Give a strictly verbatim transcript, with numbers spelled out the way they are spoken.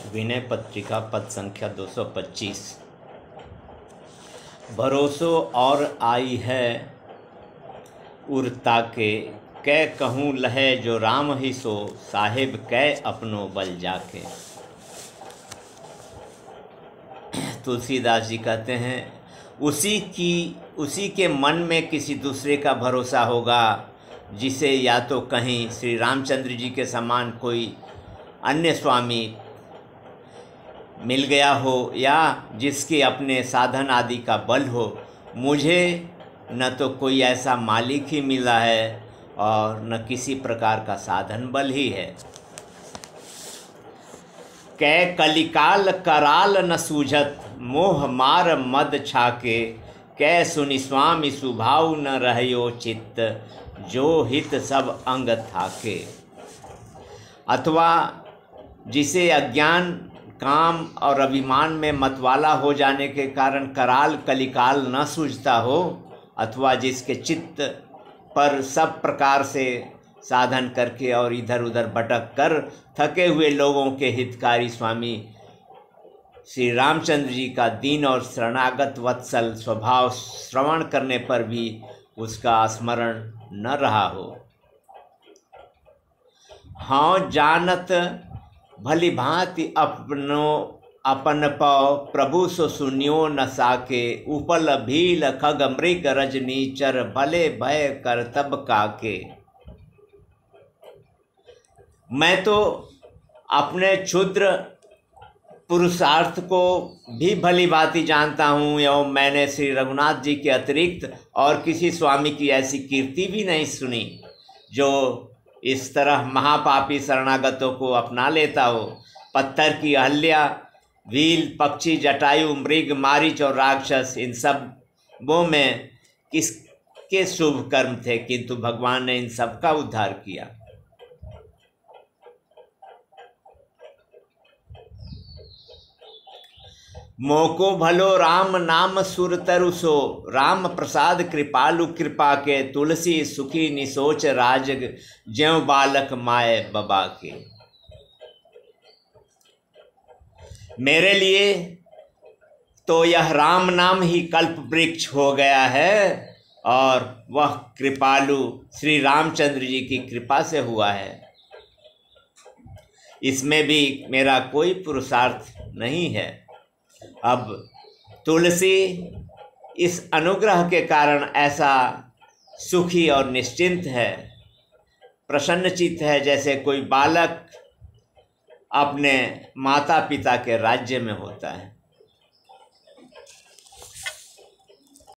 विनय पत्रिका पद संख्या दो सौ पच्चीस। भरोसो और आई है उरता के, कै कहूँ लहे जो राम ही सो, साहिब कै अपनो बल जाके। तुलसीदास जी कहते हैं उसी की उसी के मन में किसी दूसरे का भरोसा होगा जिसे या तो कहीं श्री रामचंद्र जी के समान कोई अन्य स्वामी मिल गया हो या जिसके अपने साधन आदि का बल हो। मुझे न तो कोई ऐसा मालिक ही मिला है और न किसी प्रकार का साधन बल ही है। कै कलिकाल कराल न सूझत, मोह मार मद छाके, कै सुनि स्वामी सुभाव न रहयो चित्त, जो हित सब अंग थाके। अथवा जिसे अज्ञान काम और अभिमान में मतवाला हो जाने के कारण कराल कलिकाल न सूझता हो, अथवा जिसके चित्त पर सब प्रकार से साधन करके और इधर उधर भटक कर थके हुए लोगों के हितकारी स्वामी श्री रामचंद्र जी का दीन और शरणागत वत्सल स्वभाव श्रवण करने पर भी उसका स्मरण न रहा हो। हाँ जानत भली भांति अपनो अपन पौ, प्रभु सो सुनियो न साके, उपल भील खग मृग रजनीचर, भले भय कर तब काके। मैं तो अपने क्षुद्र पुरुषार्थ को भी भली भांति जानता हूँ एवं मैंने श्री रघुनाथ जी के अतिरिक्त और किसी स्वामी की ऐसी कीर्ति भी नहीं सुनी जो इस तरह महापापी शरणागतों को अपना लेता हो। पत्थर की अहल्या, व्हील, पक्षी, जटायु, मृग, मारीच और राक्षस, इन सब वो में किसके शुभ कर्म थे, किंतु भगवान ने इन सब का उद्धार किया। मोको भलो राम नाम सुर तरुसो, राम प्रसाद कृपालु कृपा के, तुलसी सुखी निसोच राज, ज्यों बालक माए बबा के। मेरे लिए तो यह राम नाम ही कल्प वृक्ष हो गया है और वह कृपालु श्री रामचंद्र जी की कृपा से हुआ है। इसमें भी मेरा कोई पुरुषार्थ नहीं है। अब तुलसी इस अनुग्रह के कारण ऐसा सुखी और निश्चिंत है, प्रसन्नचित्त है, जैसे कोई बालक अपने माता पिता के राज्य में होता है।